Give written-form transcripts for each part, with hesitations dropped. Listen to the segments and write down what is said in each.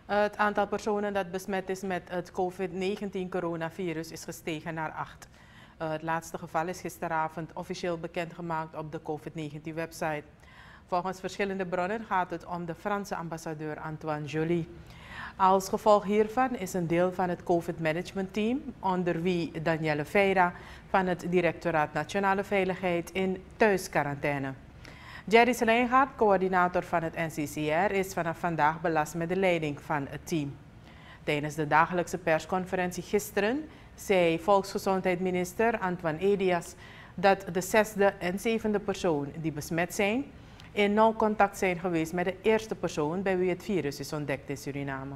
Het aantal personen dat besmet is met het COVID-19 coronavirus is gestegen naar 8. Het laatste geval is gisteravond officieel bekendgemaakt op de COVID-19 website. Volgens verschillende bronnen gaat het om de Franse ambassadeur Antoine Joly. Als gevolg hiervan is een deel van het COVID-management team, onder wie Danielle Feira van het Directoraat Nationale Veiligheid, in thuisquarantaine. Jerry Slijngaard, coördinator van het NCCR, is vanaf vandaag belast met de leiding van het team. Tijdens de dagelijkse persconferentie gisteren zei volksgezondheidsminister Antoine Elias dat de 6e en 7e persoon die besmet zijn in nauw contact zijn geweest met de eerste persoon bij wie het virus is ontdekt in Suriname.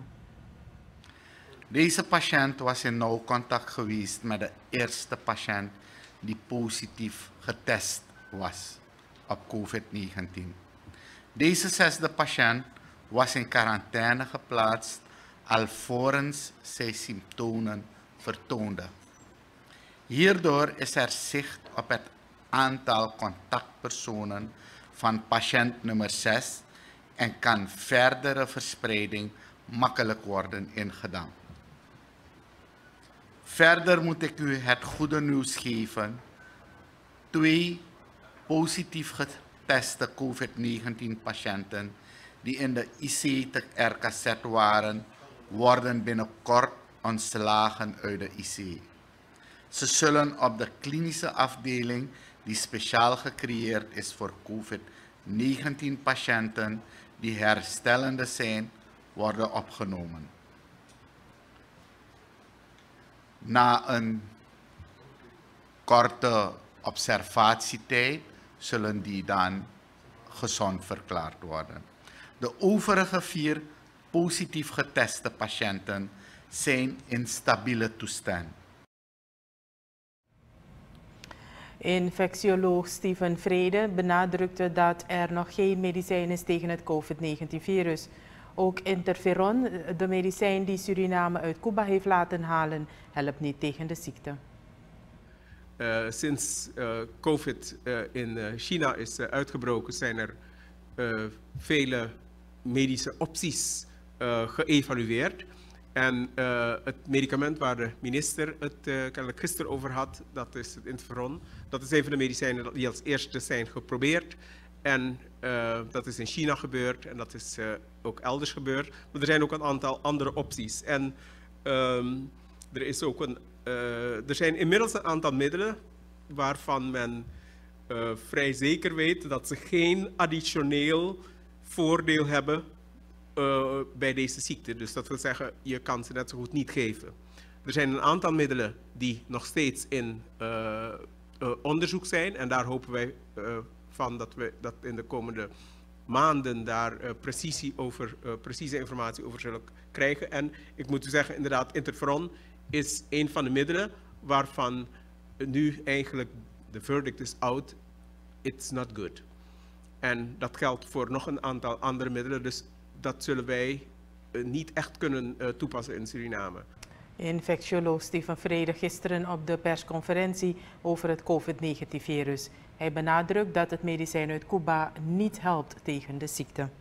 Deze patiënt was in nauw contact geweest met de eerste patiënt die positief getest was op COVID-19. Deze 6e patiënt was in quarantaine geplaatst alvorens zij symptomen vertoonde. Hierdoor is er zicht op het aantal contactpersonen van patiënt nummer 6 en kan verdere verspreiding makkelijk worden ingedamd. Verder moet ik u het goede nieuws geven. 2 positief geteste COVID-19 patiënten die in de IC te RKZ waren, worden binnenkort ontslagen uit de IC. Ze zullen op de klinische afdeling die speciaal gecreëerd is voor COVID-19 patiënten die herstellende zijn, worden opgenomen. Na een korte observatietijd zullen die dan gezond verklaard worden. De overige 4 positief geteste patiënten zijn in stabiele toestand. Infectioloog Steven Vrede benadrukte dat er nog geen medicijn is tegen het COVID-19-virus. Ook interferon, de medicijn die Suriname uit Cuba heeft laten halen, helpt niet tegen de ziekte. Sinds COVID in China is uitgebroken, zijn er vele medische opties geëvalueerd. En het medicament waar de minister het kennelijk gisteren over had, dat is het interferon. Dat is een van de medicijnen die als eerste zijn geprobeerd. En dat is in China gebeurd en dat is ook elders gebeurd. Maar er zijn ook een aantal andere opties. En er zijn inmiddels een aantal middelen waarvan men vrij zeker weet dat ze geen additioneel voordeel hebben bij deze ziekte. Dus dat wil zeggen, je kan ze net zo goed niet geven. Er zijn een aantal middelen die nog steeds in onderzoek zijn. En daar hopen wij van dat we dat in de komende maanden daar precieze informatie over zullen krijgen. En ik moet u zeggen, inderdaad, interferon is een van de middelen waarvan nu eigenlijk de verdict is out, it's not good. En dat geldt voor nog een aantal andere middelen, dus dat zullen wij niet echt kunnen toepassen in Suriname. Infectioloog Steven Vrede gisteren op de persconferentie over het COVID-19-virus. Hij benadrukt dat het medicijn uit Cuba niet helpt tegen de ziekte.